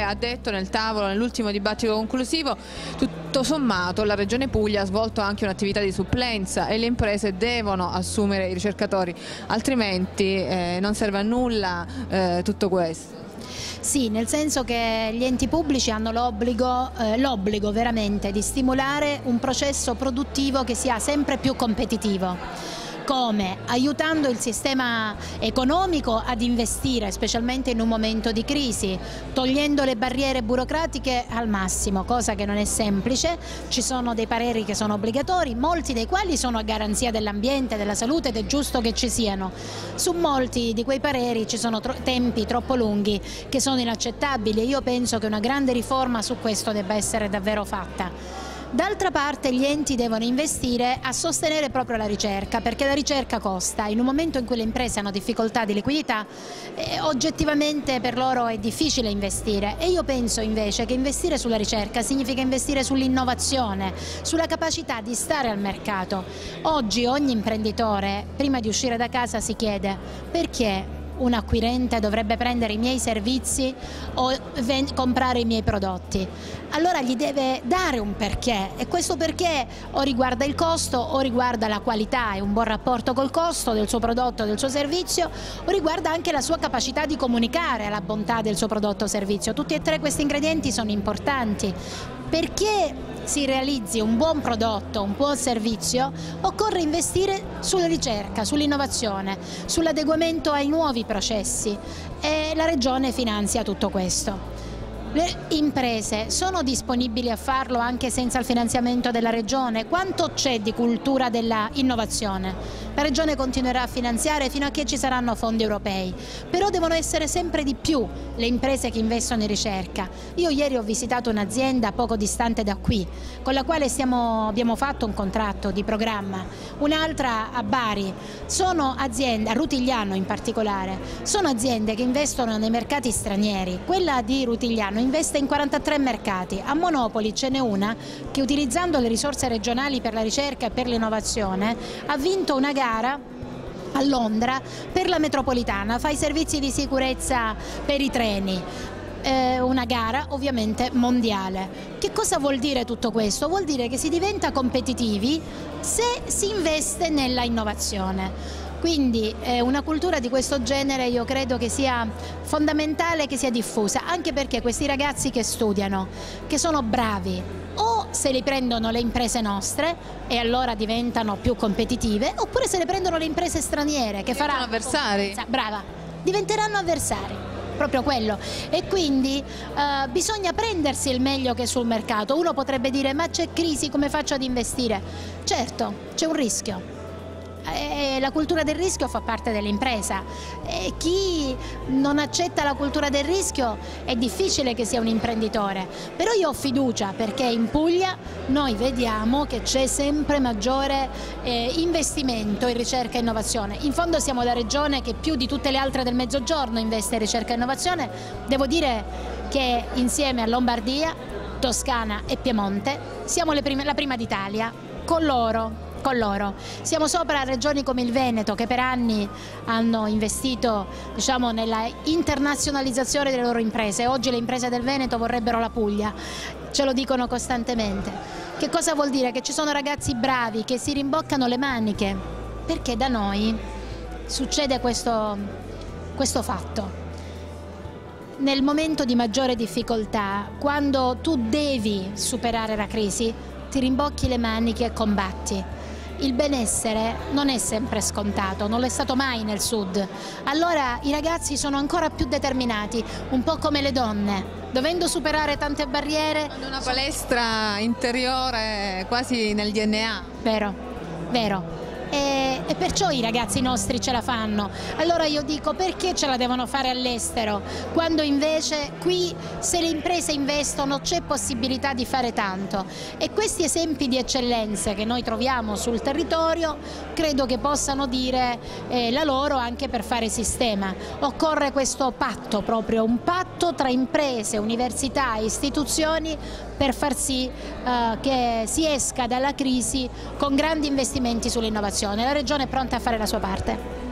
ha detto nel tavolo, nell'ultimo dibattito conclusivo, tutto sommato la Regione Puglia ha svolto anche un'attività di supplenza e le imprese devono assumere i ricercatori, altrimenti non serve a nulla tutto questo. Sì, nel senso che gli enti pubblici hanno l'obbligo veramente di stimolare un processo produttivo che sia sempre più competitivo. Come? Aiutando il sistema economico ad investire, specialmente in un momento di crisi, togliendo le barriere burocratiche al massimo, cosa che non è semplice. Ci sono dei pareri che sono obbligatori, molti dei quali sono a garanzia dell'ambiente, della salute, ed è giusto che ci siano. Su molti di quei pareri ci sono tempi troppo lunghi che sono inaccettabili e io penso che una grande riforma su questo debba essere davvero fatta. D'altra parte gli enti devono investire a sostenere proprio la ricerca, perché la ricerca costa. In un momento in cui le imprese hanno difficoltà di liquidità, oggettivamente per loro è difficile investire, e io penso invece che investire sulla ricerca significa investire sull'innovazione, sulla capacità di stare al mercato. Oggi ogni imprenditore prima di uscire da casa si chiede: perché un acquirente dovrebbe prendere i miei servizi o comprare i miei prodotti? Allora gli deve dare un perché, e questo perché o riguarda il costo, o riguarda la qualità e un buon rapporto col costo del suo prodotto o del suo servizio, o riguarda anche la sua capacità di comunicare la bontà del suo prodotto o servizio. Tutti e tre questi ingredienti sono importanti. Perché si realizzi un buon prodotto, un buon servizio, occorre investire sulla ricerca, sull'innovazione, sull'adeguamento ai nuovi processi, e la Regione finanzia tutto questo. Le imprese sono disponibili a farlo anche senza il finanziamento della Regione? Quanto c'è di cultura della innovazione? La Regione continuerà a finanziare fino a che ci saranno fondi europei, però devono essere sempre di più le imprese che investono in ricerca. Io ieri ho visitato un'azienda poco distante da qui, con la quale abbiamo fatto un contratto di programma, un'altra a Bari. Sono aziende, a Rutigliano in particolare, sono aziende che investono nei mercati stranieri. Quella di Rutigliano investe in 43 mercati, a Monopoli ce n'è una che, utilizzando le risorse regionali per la ricerca e per l'innovazione, ha vinto una gara a Londra per la metropolitana, fa i servizi di sicurezza per i treni. Una gara ovviamente mondiale. Che cosa vuol dire tutto questo? Vuol dire che si diventa competitivi se si investe nella innovazione. Quindi una cultura di questo genere io credo che sia fondamentale che sia diffusa, anche perché questi ragazzi che studiano, che sono bravi, o se li prendono le imprese nostre e allora diventano più competitive, oppure se le prendono le imprese straniere che faranno avversari. Brava, diventeranno avversari. Proprio quello, e quindi bisogna prendersi il meglio che è sul mercato. Uno potrebbe dire: ma c'è crisi, come faccio ad investire? Certo, c'è un rischio. La cultura del rischio fa parte dell'impresa, e chi non accetta la cultura del rischio è difficile che sia un imprenditore. Però io ho fiducia, perché in Puglia noi vediamo che c'è sempre maggiore investimento in ricerca e innovazione. In fondo siamo la regione che più di tutte le altre del Mezzogiorno investe in ricerca e innovazione. Devo dire che insieme a Lombardia, Toscana e Piemonte siamo la prima d'Italia, con loro. Siamo sopra regioni come il Veneto, che per anni hanno investito, diciamo, nella internazionalizzazione delle loro imprese. Oggi le imprese del Veneto vorrebbero la Puglia, ce lo dicono costantemente. Che cosa vuol dire? Che ci sono ragazzi bravi che si rimboccano le maniche, perché da noi succede questo fatto. Nel momento di maggiore difficoltà, quando tu devi superare la crisi, ti rimbocchi le maniche e combatti. Il benessere non è sempre scontato, non lo è stato mai nel Sud. Allora i ragazzi sono ancora più determinati, un po' come le donne, dovendo superare tante barriere. Hanno una palestra interiore quasi nel DNA. Vero, vero. E perciò i ragazzi nostri ce la fanno. Allora io dico: perché ce la devono fare all'estero, quando invece qui, se le imprese investono, c'è possibilità di fare tanto? E questi esempi di eccellenze che noi troviamo sul territorio credo che possano dire la loro anche per fare sistema. Occorre questo patto, proprio un patto tra imprese, università e istituzioni, per far sì che si esca dalla crisi con grandi investimenti sull'innovazione. La Regione è pronta a fare la sua parte.